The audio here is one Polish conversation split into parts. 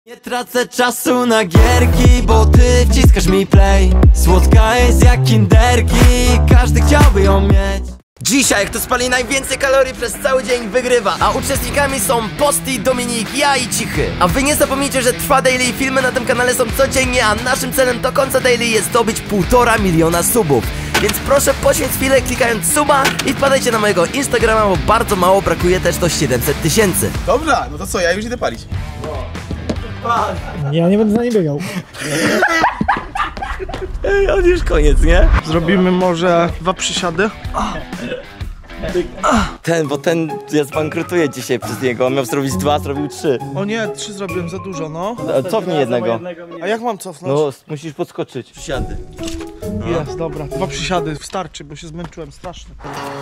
Nie tracę czasu na gierki, bo ty wciskasz mi play. Słodka jest jak kinderki, każdy chciałby ją mieć. Dzisiaj kto spali najwięcej kalorii przez cały dzień wygrywa. A uczestnikami są Posty, Dominik, ja i Cichy. A wy nie zapomnijcie, że trwa daily i filmy na tym kanale są codziennie. A naszym celem do końca daily jest zdobyć 1,5 miliona subów. Więc proszę poświęć chwilę klikając suba i wpadajcie na mojego Instagrama, bo bardzo mało brakuje też do 700 000. Dobra, no to co, ja już idę palić. Ja nie będę za nim biegał. On już koniec, nie? Zrobimy może 2 przysiady. Bo ten ja zbankrutuję dzisiaj przez niego. On miał zrobić 2, zrobił 3. O nie, 3 zrobiłem za dużo, no. Cofnij jednego. A jak mam cofnąć? No, musisz podskoczyć. Przysiady. Jest, dobra. 2 przysiady wystarczy, bo się zmęczyłem strasznie.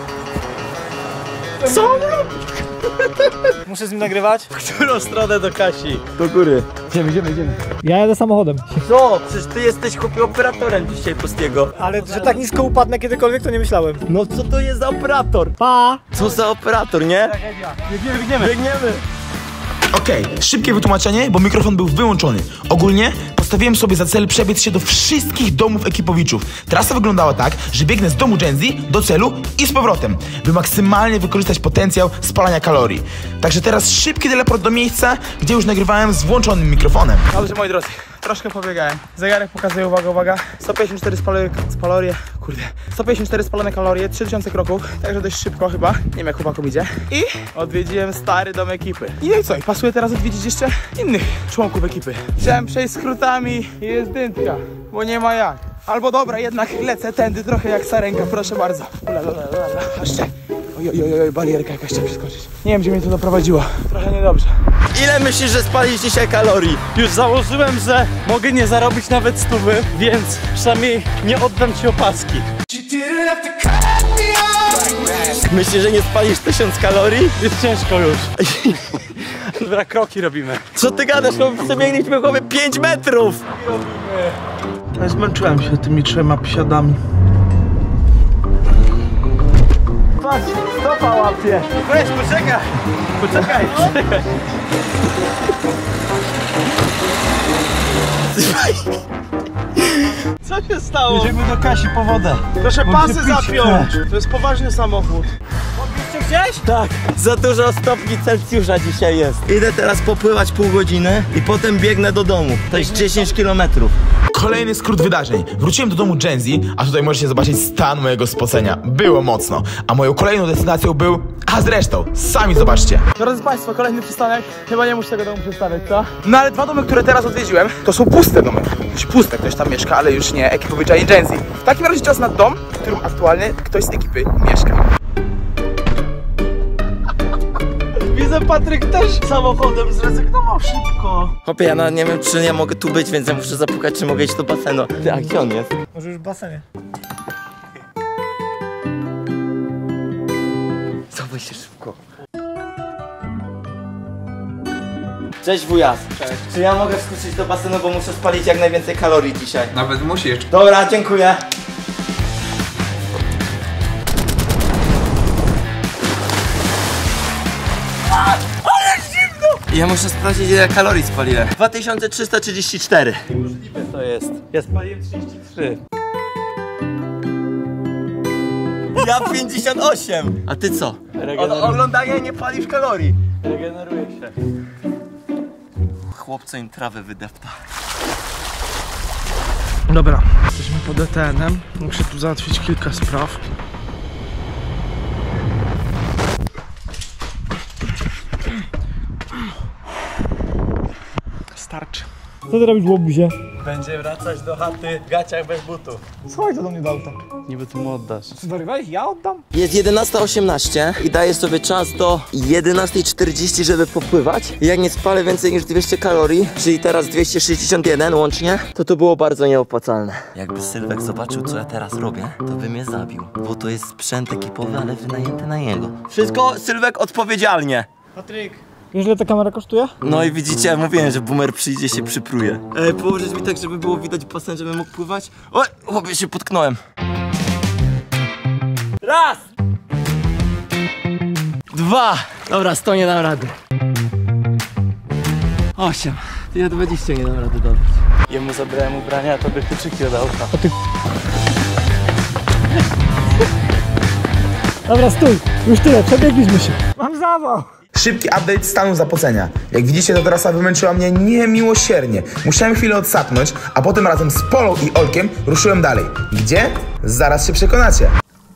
Co? Muszę z nim nagrywać? W którą stronę do Kasi? Do góry. Idziemy. Ja jadę samochodem. Co? Przecież ty jesteś chłopie operatorem dzisiaj Postiego. Ale że tak nisko upadnę kiedykolwiek, to nie myślałem. No co to jest za operator? Pa! Co za operator, nie? Biegniemy. Okej, szybkie wytłumaczenie, bo mikrofon był wyłączony. Ogólnie postawiłem sobie za cel przebiec się do wszystkich domów ekipowiczów. Trasa wyglądała tak, że biegnę z domu Gen Z do celu i z powrotem, by maksymalnie wykorzystać potencjał spalania kalorii. Także teraz szybki teleport do miejsca, gdzie już nagrywałem z włączonym mikrofonem. Dobrze, moi drodzy, troszkę pobiegałem. Zegarek pokazuje, uwaga, 154 154 spalone kalorie, 3000 kroków, także dość szybko chyba, nie wiem jak chłopakom idzie. I odwiedziłem stary dom ekipy. I no i co, i pasuje teraz odwiedzić jeszcze innych członków ekipy. Chciałem przejść skrótami i jest dyntka, bo nie ma jak. Albo dobra, jednak lecę tędy trochę jak sarenka, proszę bardzo. Chodźcie. Oj, barierka jakaś chciałem przeskoczyć. Nie wiem, gdzie mnie to doprowadziło, trochę niedobrze. Ile myślisz, że spalisz dzisiaj kalorii? Już założyłem, że mogę nie zarobić nawet 100, więc przynajmniej nie oddam ci opaski. Myślisz, że nie spalisz 1000 kalorii? Jest ciężko już. Dobra, kroki robimy. Co ty gadasz? No przebiegliśmy chłopie 5 metrów! Ja zmęczyłem się tymi 3 przysiadami. Patrz, stopa łapie. Weź, poczekaj. Co się stało? Jedziemy do Kasi po wodę. Proszę pasy zapiąć! To jest poważny samochód. Tak, za dużo stopni Celsjusza dzisiaj jest. Idę teraz popływać pół godziny i potem biegnę do domu. To jest 10 km. Kolejny skrót wydarzeń. Wróciłem do domu Gen Z, a tutaj możecie zobaczyć stan mojego spocenia. Było mocno. A moją kolejną destynacją był... A zresztą, sami zobaczcie. Drodzy Państwo, kolejny przystanek. Chyba nie muszę tego domu przedstawiać, co? No ale 2 domy, które teraz odwiedziłem, to są puste domy. Znaczy puste, ktoś tam mieszka, ale już nie ekipowicza i Gen Z. W takim razie czas na dom, w którym aktualnie ktoś z ekipy mieszka. Widzę, Patryk też samochodem zrezygnował szybko. Chłopie, ja nawet nie wiem, czy ja mogę tu być, więc ja muszę zapukać, czy mogę iść do basenu. Ty, a gdzie on jest? Może już w basenie. Zobacz się szybko. Cześć wujas. Cześć. Czy ja mogę skoczyć do basenu, bo muszę spalić jak najwięcej kalorii dzisiaj? Nawet musisz. Dobra, dziękuję. Ja muszę sprawdzić, ile kalorii spaliłem. 2334. Możliwe to jest. Ja spaliłem 33. Ja 58. A ty co? Od oglądania nie palisz kalorii. Regeneruje się. Chłopco im trawę wydepta. Dobra, jesteśmy pod ETN-em. Muszę tu załatwić kilka spraw. Starczy. Co ty robisz w łobuzie? Będzie wracać do chaty w gaciach bez butów. Słuchaj, to do mnie dał tak. Niby ty mu oddasz. Co zarywałeś? Ja oddam? Jest 11:18 i daję sobie czas do 11:40, żeby popływać. Jak nie spalę więcej niż 200 kalorii, czyli teraz 261 łącznie, to było bardzo nieopłacalne. Jakby Sylwek zobaczył, co ja teraz robię, to by mnie zabił. Bo to jest sprzęt ekipowy, ale wynajęty na jego. Wszystko Sylwek odpowiedzialnie. Patryk. Wiesz, ile ta kamera kosztuje? No i widzicie, mówiłem, że boomer przyjdzie, się przypruje. Położyć mi tak, żeby było widać basen, żebym mógł pływać? Oj, chłopie, się potknąłem. Raz! 2! Dobra, 100 nie dam rady. 8. Ja 20 nie dam rady dodać. Jemu zabrałem ubrania, a tobie kluczyki od auta. Dobra, stój. Już tyle, przebiegliśmy się. Mam zawał. Szybki update stanu zapocenia. Jak widzicie, ta trasa wymęczyła mnie niemiłosiernie. Musiałem chwilę odsapnąć, a potem razem z Polą i Olkiem ruszyłem dalej. Gdzie? Zaraz się przekonacie.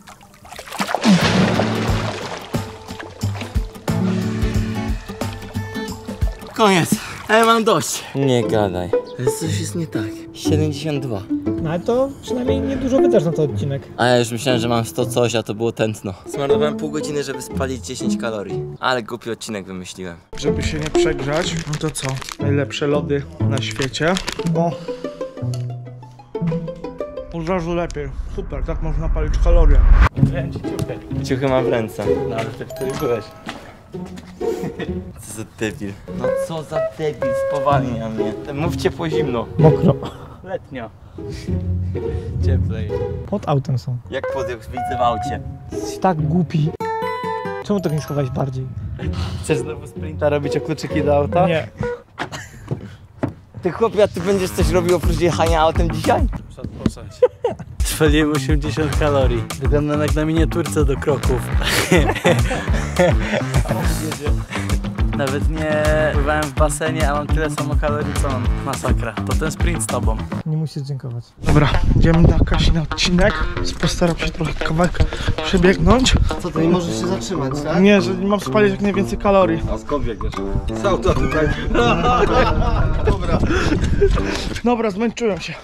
Koniec. Ale mam dość. Nie gadaj. Coś jest nie tak. 72. No ale to przynajmniej niedużo wydasz na ten odcinek. A ja już myślałem, że mam 100 coś, a to było tętno. Zmarnowałem pół godziny, żeby spalić 10 kalorii. Ale głupi odcinek wymyśliłem. Żeby się nie przegrzać, no to co? Najlepsze lody na świecie. O! Od razu lepiej. Super, tak można palić kalorie. Wiem ci ciuchy. Ciuchy mam w ręce. No ale ty w której byłeś? Co za debil. No co za debil, spowalnia mnie. Mów ciepło zimno. Mokro. Letnio. Cieplej. Pod autem są. Jak podjął widzę w aucie. Jesteś tak głupi. Czemu tak nie schowałeś bardziej? Chcesz znowu sprinta robić o kluczyki do auta? Nie. Ty chłopie, a ty będziesz coś robił oprócz jechania autem dzisiaj? Muszę odpocząć. Spaliłem 80 kalorii. Wyglądam jak na miniaturce do kroków. Nawet nie pływałem w basenie, a mam tyle samo kalorii co on. Masakra. To ten sprint z tobą. Nie musisz dziękować. Dobra, idziemy na Kasi na odcinek. Postaram się trochę kawałek przebiegnąć. Co, to nie możesz się zatrzymać, tak? Nie, że mam spalić jak najwięcej kalorii. A skąd biegniesz? Z auta tutaj. Dobra. Dobra, zmęczyłem się.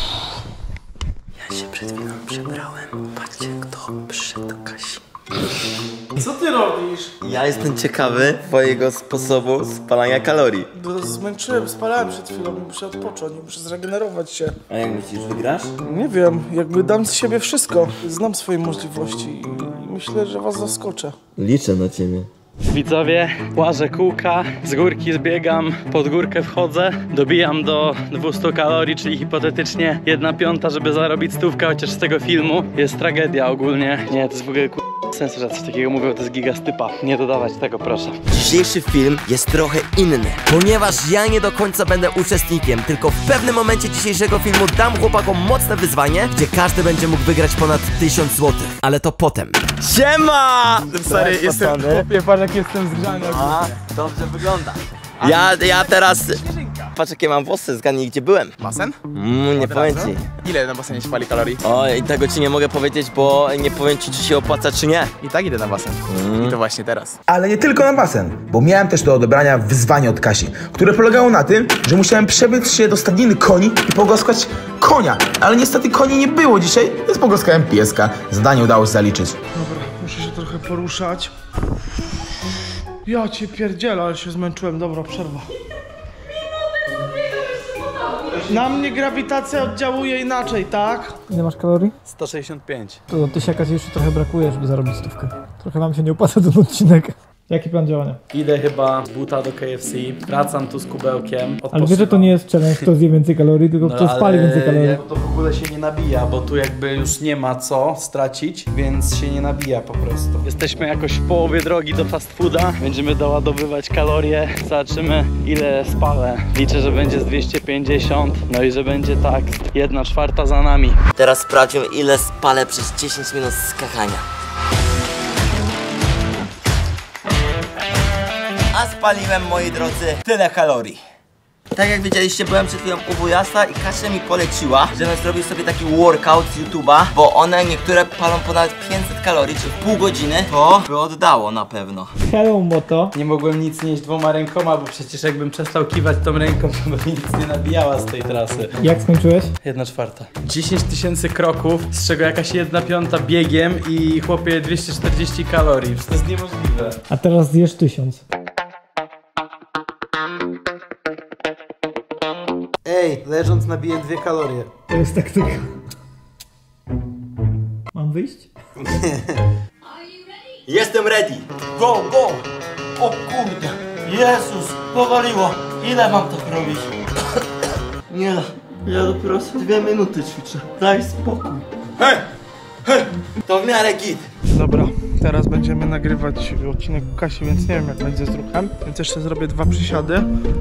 Ja się przed chwilą przebrałem. Patrzcie, kto przyszedł do Kasi. Co ty robisz? Ja jestem ciekawy twojego sposobu spalania kalorii. Zmęczyłem, spalałem przed chwilą, muszę odpocząć, muszę zregenerować się. A jak myślisz, wygrasz? Nie wiem, jakby dam z siebie wszystko. Znam swoje możliwości i myślę, że was zaskoczę. Liczę na ciebie. Widzowie, łażę kółka, z górki zbiegam, pod górkę wchodzę, dobijam do 200 kalorii, czyli hipotetycznie 1/5, żeby zarobić 100, chociaż z tego filmu jest tragedia ogólnie. Nie, to jest w ogóle sensu, że coś takiego mówią, to jest gigastypa. Nie dodawać tego, proszę. Dzisiejszy film jest trochę inny, ponieważ ja nie do końca będę uczestnikiem, tylko w pewnym momencie dzisiejszego filmu dam chłopakom mocne wyzwanie, gdzie każdy będzie mógł wygrać ponad 1000 zł. Ale to potem. Siema! Stary, jestem, chłopie, patrz jak jestem zgrzany. A, dobrze wygląda. Ja teraz... Patrz jakie mam włosy, zgadnij gdzie byłem. Basen? Nie powiem ci. Ile na basenie się pali kalorii? O, i tego ci nie mogę powiedzieć, bo nie powiem ci, czy się opłaca, czy nie. I tak idę na basen. I to właśnie teraz. Ale nie tylko na basen, bo miałem też do odebrania wyzwanie od Kasi, które polegało na tym, że musiałem przebiec się do stadniny koni i pogłaskać konia. Ale niestety koni nie było dzisiaj, więc pogłaskałem pieska. Zadanie udało się zaliczyć. Dobra, muszę się trochę poruszać. Ja cię pierdzielę, ale się zmęczyłem. Dobra, przerwa. Na mnie grawitacja oddziałuje inaczej, tak? Ile masz kalorii? 165. To do tysiaka ci jeszcze trochę brakuje, żeby zarobić 100. Trochę nam się nie opłaca ten odcinek. Jaki plan działania? Idę chyba z buta do KFC, wracam tu z kubełkiem. Ale wiesz, że to nie jest challenge, kto zje więcej kalorii, tylko kto spali więcej kalorii. To w ogóle się nie nabija, bo tu jakby już nie ma co stracić, więc się nie nabija po prostu. Jesteśmy jakoś w połowie drogi do fast fooda, będziemy doładowywać kalorie, zobaczymy ile spalę. Liczę, że będzie z 250, no i że będzie tak 1/4 za nami. Teraz sprawdźmy, ile spalę przez 10 minut skakania. A spaliłem, moi drodzy, tyle kalorii. Tak jak widzieliście, byłem przed chwilą u wujasta i Kasia mi poleciła, żebym zrobił sobie taki workout z YouTube'a, bo one niektóre palą ponad 500 kalorii, czy w pół godziny, to by oddało na pewno. Hello Moto. Nie mogłem nic nieść 2 rękoma, bo przecież jakbym przestał kiwać tą ręką, to by nic nie nabijała z tej trasy. Jak skończyłeś? 1/4. 10 000 kroków, z czego jakaś 1/5 biegiem i chłopie 240 kalorii. To jest niemożliwe. A teraz zjesz 1000. Ej, leżąc nabiję 2 kalorie. To jest taktyka. Mam wyjść? Jestem ready. Go, go! O kurde! Jezus! Powaliło! Ile mam tak robić? Nie, ja dopiero 2 minuty ćwiczę. Daj spokój. Hej! Hej! To w miarę git. Dobra, Teraz będziemy nagrywać odcinek u Kasi, więc nie wiem jak będzie z ruchem. Więc jeszcze zrobię 2 przysiady.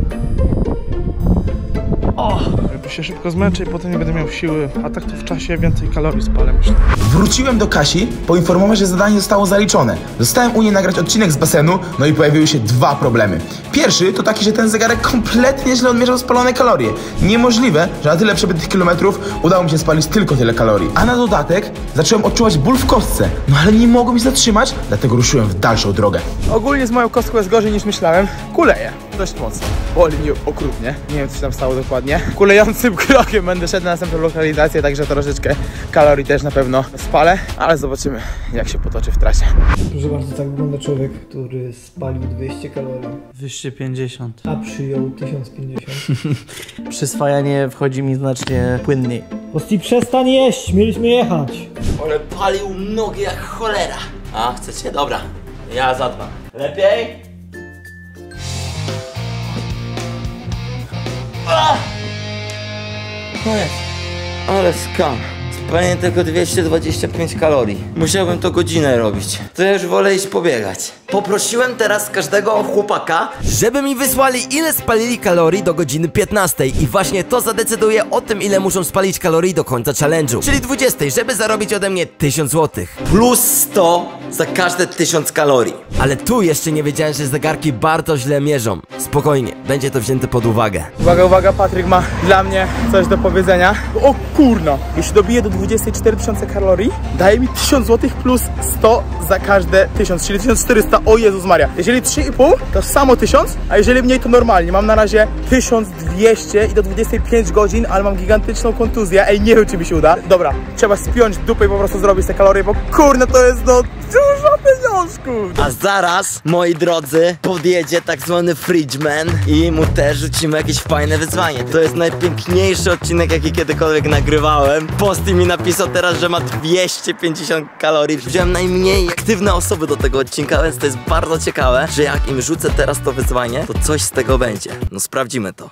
O! Jakby się szybko zmęczę i potem nie będę miał siły, a tak to w czasie więcej kalorii spalę, myślę. Wróciłem do Kasi poinformować, że zadanie zostało zaliczone. Zostałem u niej nagrać odcinek z basenu, no i pojawiły się 2 problemy. Pierwszy to taki, że ten zegarek kompletnie źle odmierzał spalone kalorie. Niemożliwe, że na tyle przebytych kilometrów udało mi się spalić tylko tyle kalorii. A na dodatek zacząłem odczuwać ból w kostce, no ale nie mogłem się zatrzymać, dlatego ruszyłem w dalszą drogę. Ogólnie z moją kostką jest gorzej niż myślałem. Kuleję dość mocno. Boli mnie okrutnie. Nie wiem co się tam stało dokładnie. Kulejącym krokiem będę szedł na następną lokalizację, także troszeczkę kalorii też na pewno spalę, ale zobaczymy jak się potoczy w trasie. Proszę bardzo, tak wygląda człowiek, który spalił 200 kalorii, Wyższy 50. a przyjął 1050. Przyswajanie wchodzi mi znacznie płynniej. Posti, przestań jeść, mieliśmy jechać. Ale palił nogi jak cholera. A, chcecie? Dobra, ja zadbam. Lepiej? Koniec. Ale skam. Spalenie tylko 225 kalorii. Musiałbym to godzinę robić. To ja już wolę iść pobiegać. Poprosiłem teraz każdego chłopaka, żeby mi wysłali ile spalili kalorii do godziny 15. I właśnie to zadecyduje o tym, ile muszą spalić kalorii do końca challenge'u. Czyli 20, żeby zarobić ode mnie 1000 zł. Plus 100 za każde 1000 kalorii. Ale tu jeszcze nie wiedziałem, że zegarki bardzo źle mierzą. Spokojnie, będzie to wzięte pod uwagę. Uwaga, uwaga, Patryk ma dla mnie coś do powiedzenia. O kurno! Jeśli dobiję do 24 000 kalorii, daje mi 1000 zł plus 100 za każde 1000, czyli 1400. O Jezus Maria. Jeżeli 3,5 to samo 1000, a jeżeli mniej to normalnie. Mam na razie 1200 i do 25 godzin, ale mam gigantyczną kontuzję. Ej, nie wiem czy mi się uda. Dobra, trzeba spiąć dupę i po prostu zrobić te kalorie, bo kurno to jest no dużo pieniążków. A zaraz, moi drodzy, podjedzie tak zwany Fridgeman i mu też rzucimy jakieś fajne wyzwanie. To jest najpiękniejszy odcinek, jaki kiedykolwiek nagrywałem. Posti mi napisał teraz, że ma 250 kalorii. Wziąłem najmniej aktywne osoby do tego odcinka, więc to jest bardzo ciekawe, że jak im rzucę teraz to wyzwanie, to coś z tego będzie. No sprawdzimy to.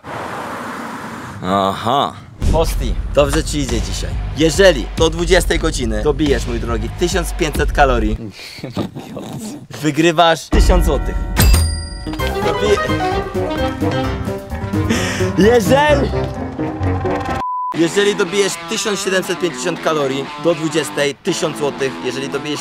Aha. Posti, dobrze ci idzie dzisiaj. Jeżeli do 20 godziny dobijesz, mój drogi, 1500 kalorii, wygrywasz 1000 zł. Jeżeli dobijesz 1750 kalorii do 20, 1000 zł. Jeżeli dobijesz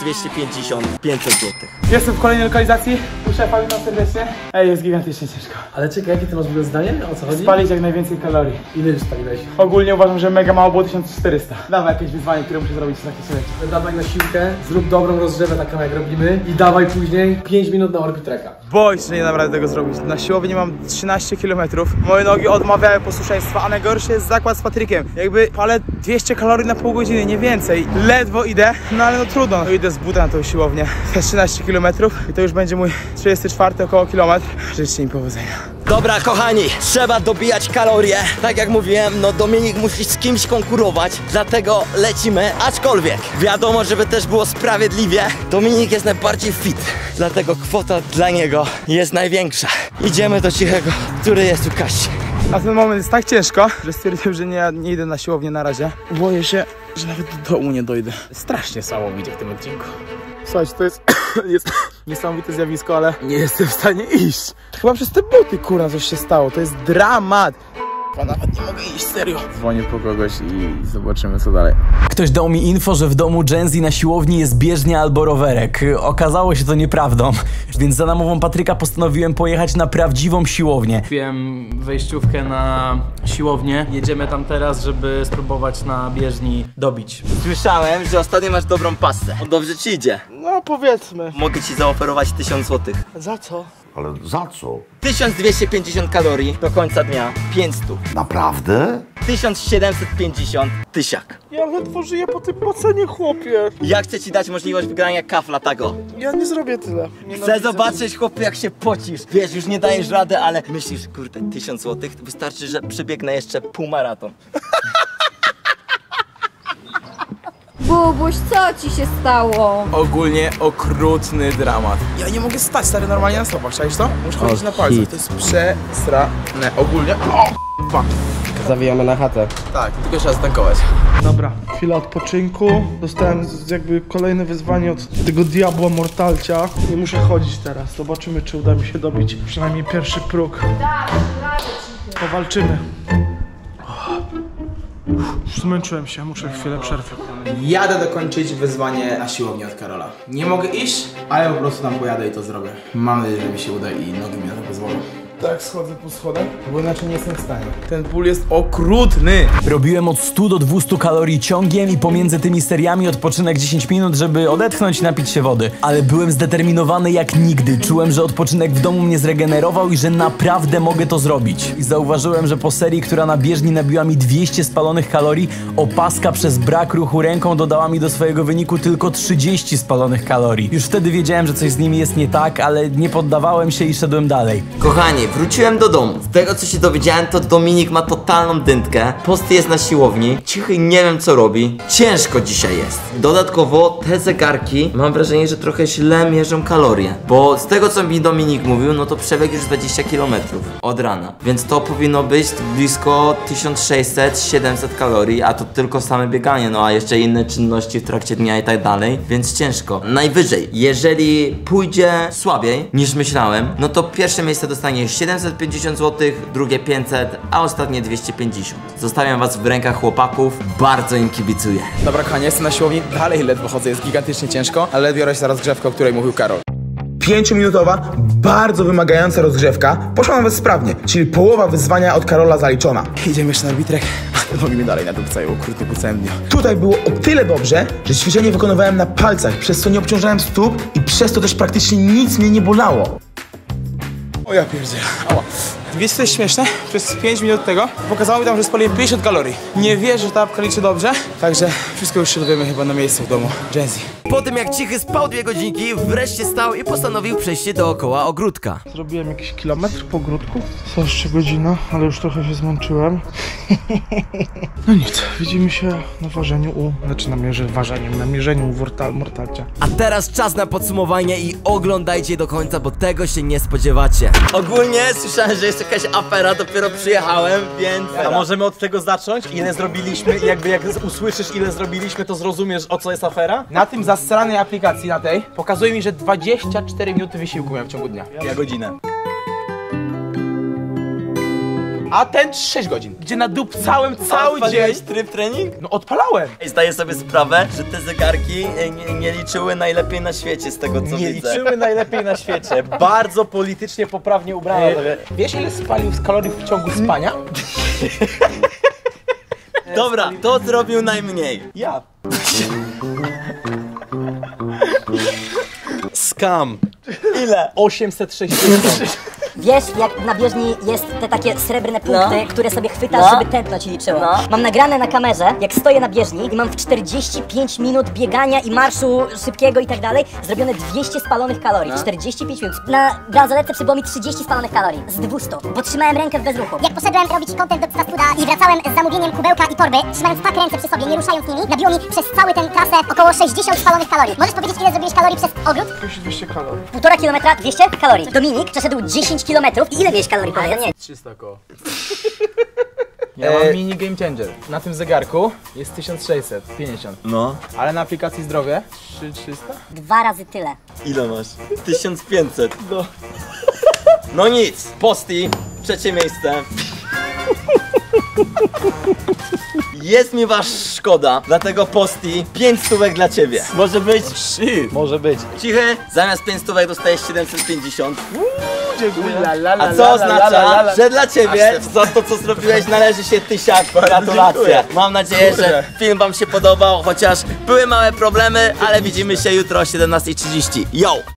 1250, 500 zł. Jestem w kolejnej lokalizacji. U szefa, witam serdecznie. Ej, jest gigantycznie ciężko. Ale czekaj, jakie ty masz w ogóle zdanie? O co chodzi? Spalić jak najwięcej kalorii. Ile już spaliłeś? Ogólnie uważam, że mega mało było 1400. Dawaj jakieś wyzwanie, które muszę zrobić w trakcie selekcji. Dawaj na siłkę, zrób dobrą rozgrzewę taką jak robimy i dawaj później 5 minut na Orbitreka. Boję się, że nie dam rady tego zrobić. Na siłowni mam 13 km. Moje nogi odmawiają posłuszeństwa, a najgorszy jest zakład z Patrykiem. Jakby palę 200 kalorii na pół godziny, nie więcej. Ledwo idę, no ale no trudno. No idę z buta na tą siłownię. To jest 13 km i to już będzie mój 34 około kilometr. Życzę mi powodzenia. Dobra, kochani, trzeba dobijać kalorie. Tak jak mówiłem, no Dominik musi z kimś konkurować, dlatego lecimy. Aczkolwiek, wiadomo, żeby też było sprawiedliwie, Dominik jest najbardziej fit, dlatego kwota dla niego jest największa. Idziemy do Cichego, który jest u Kasi. Na ten moment jest tak ciężko, że stwierdziłem, że nie idę na siłownię na razie. Boję się, że nawet do domu nie dojdę. Strasznie słabo mi idzie w tym odcinku. Słuchajcie, to jest niesamowite zjawisko, ale nie jestem w stanie iść. Chyba przez te buty, kurwa, coś się stało. To jest dramat. Nawet nie mogę iść, serio. Dzwonię po kogoś i zobaczymy co dalej. Ktoś dał mi info, że w domu Gen-Z na siłowni jest bieżnia albo rowerek. Okazało się to nieprawdą, więc za namową Patryka postanowiłem pojechać na prawdziwą siłownię. Kupiłem wejściówkę na siłownię. Jedziemy tam teraz, żeby spróbować na bieżni dobić. Słyszałem, że ostatnio masz dobrą pasę. Dobrze ci idzie. No powiedzmy. Mogę ci zaoferować 1000 zł. Za co? Ale za co? 1250 kalorii do końca dnia, 500. Naprawdę? 1750, tysiak. Ja ledwo żyję po tym płaceniu, chłopie. Ja chcę ci dać możliwość wygrania kafla tego. Ja nie zrobię tyle. Chcę zobaczyć, chłopie, jak się pocisz. Wiesz, już nie dajesz rady, ale myślisz, kurde, 1000 zł, wystarczy, że przebiegnę jeszcze półmaraton. Bubuś, co ci się stało? Ogólnie okrutny dramat. Ja nie mogę stać, stary, normalnie na stopach, czaisz to? Muszę chodzić na palcach, to jest przesrane. Ogólnie, o, Zawijamy na chatę. Tak, tylko trzeba zatankować. Dobra, chwila odpoczynku. Dostałem jakby kolejne wyzwanie od tego diabła Mortalcia. Nie muszę chodzić teraz. Zobaczymy, czy uda mi się dobić przynajmniej pierwszy próg. Powalczymy. Już zmęczyłem się, muszę chwilę przerwy. Jadę dokończyć wyzwanie na siłowni od Karola. Nie mogę iść, ale po prostu tam pojadę i to zrobię. Mam nadzieję, że mi się uda i nogi mi na to pozwolą. Tak, schodzę po schodach, bo inaczej nie jestem w stanie. Ten ból jest okrutny. Robiłem od 100 do 200 kalorii ciągiem i pomiędzy tymi seriami odpoczynek 10 minut, żeby odetchnąć i napić się wody. Ale byłem zdeterminowany jak nigdy. Czułem, że odpoczynek w domu mnie zregenerował i że naprawdę mogę to zrobić. I zauważyłem, że po serii, która na bieżni nabiła mi 200 spalonych kalorii, opaska przez brak ruchu ręką dodała mi do swojego wyniku tylko 30 spalonych kalorii. Już wtedy wiedziałem, że coś z nimi jest nie tak, ale nie poddawałem się i szedłem dalej. Kochani, wróciłem do domu. Z tego co się dowiedziałem, to Dominik ma totalną dętkę. Posty jest na siłowni. Cichy nie wiem co robi. Ciężko dzisiaj jest. Dodatkowo te zegarki, mam wrażenie, że trochę źle mierzą kalorie. Bo z tego co mi Dominik mówił, no to przebiegł już 20 km od rana. Więc to powinno być blisko 1600-700 kalorii, a to tylko same bieganie, no a jeszcze inne czynności w trakcie dnia i tak dalej. Więc ciężko. Najwyżej, jeżeli pójdzie słabiej niż myślałem, no to pierwsze miejsce dostanie 750 zł, drugie 500, a ostatnie 250. Zostawiam was w rękach chłopaków, bardzo im kibicuję. Dobra, kochanie, jestem na siłowni, dalej ledwo chodzę, jest gigantycznie ciężko, ale biorę się za rozgrzewkę, o której mówił Karol. 5-minutowa, bardzo wymagająca rozgrzewka poszła nawet sprawnie, czyli połowa wyzwania od Karola zaliczona. Idziemy jeszcze na bitrek, ale nogi mnie dalej nadupcają, okrutnie po całym dniu. Tutaj było o tyle dobrze, że ćwiczenie wykonywałem na palcach, przez co nie obciążałem stóp i przez to też praktycznie nic mnie nie bolało. O ja pierdzielę. Wiecie co jest śmieszne? Przez 5 minut tego pokazało mi tam, że spaliłem 50 kalorii. Nie wierzę, że ta apka liczy dobrze, także wszystko już się dowiemy chyba na miejscu w domu Jenzy. Po tym jak Cichy spał 2 godzinki, wreszcie stał i postanowił przejść się dookoła ogródka. Zrobiłem jakiś kilometr po ogródku. Co jeszcze godzina, ale już trochę się zmęczyłem. No nic, widzimy się na ważeniu znaczy na mierzeniu Mortalcia. A teraz czas na podsumowanie i oglądajcie do końca, bo tego się nie spodziewacie. Ogólnie słyszałem, że jest jakaś afera, dopiero przyjechałem, więc... A możemy od tego zacząć? Ile zrobiliśmy i jakby jak usłyszysz ile zrobiliśmy, to zrozumiesz o co jest afera? Na tym zasranej aplikacji, na tej, pokazuje mi, że 24 minuty wysiłku miałem w ciągu dnia. Ja godzinę. A ten 6 godzin, gdzie nadupcałem cały dzień. Tryb trening? No odpalałem. Zdaję sobie sprawę, że te zegarki nie liczyły najlepiej na świecie z tego co Nie widzę. liczymy najlepiej na świecie. Bardzo politycznie poprawnie ubrana. Wiesz ile spalił z kalorii w ciągu spania? Dobra, to zrobił najmniej. Ja. Skam. Ile? 860. Wiesz, jak na bieżni jest te takie srebrne punkty, które sobie chwytasz, żeby tętno ci liczyło. Mam nagrane na kamerze, jak stoję na bieżni i mam w 45 minut biegania i marszu szybkiego i tak dalej zrobione 200 spalonych kalorii. 45 minut. Na bransoletce przybyło mi 30 spalonych kalorii z 200, bo trzymałem rękę w bezruchu. Jak poszedłem robić content do fast fooda i wracałem z zamówieniem kubełka i torby, trzymając tak ręce przy sobie, nie ruszając nimi, nabiło mi przez cały ten trasę około 60 spalonych kalorii. Możesz powiedzieć, ile zrobiłeś kalorii przez ogród? 200 kalorii. 1,5 kilometra, 200 kalorii. Dominik przeszedł 10 kilometrów i ile miałeś kalorii, powiedz? Nie. 300 około. Ja mam mini game changer. Na tym zegarku jest 1650. No. Ale na aplikacji zdrowie 3300? 2 razy tyle. Ile masz? 1500. No nic, Posty, 3 miejsce. Jest mi was szkoda, dlatego Posty, 5 stówek dla ciebie. Może być? Shit. Może być. Cichy, zamiast 5 stówek dostajesz 750. Dziękuję. A co oznacza, że dla ciebie za to co zrobiłeś należy się 1000. Gratulacje. Mam nadzieję, że film wam się podobał, chociaż były małe problemy, ale widzimy się jutro o 17:30. Yo!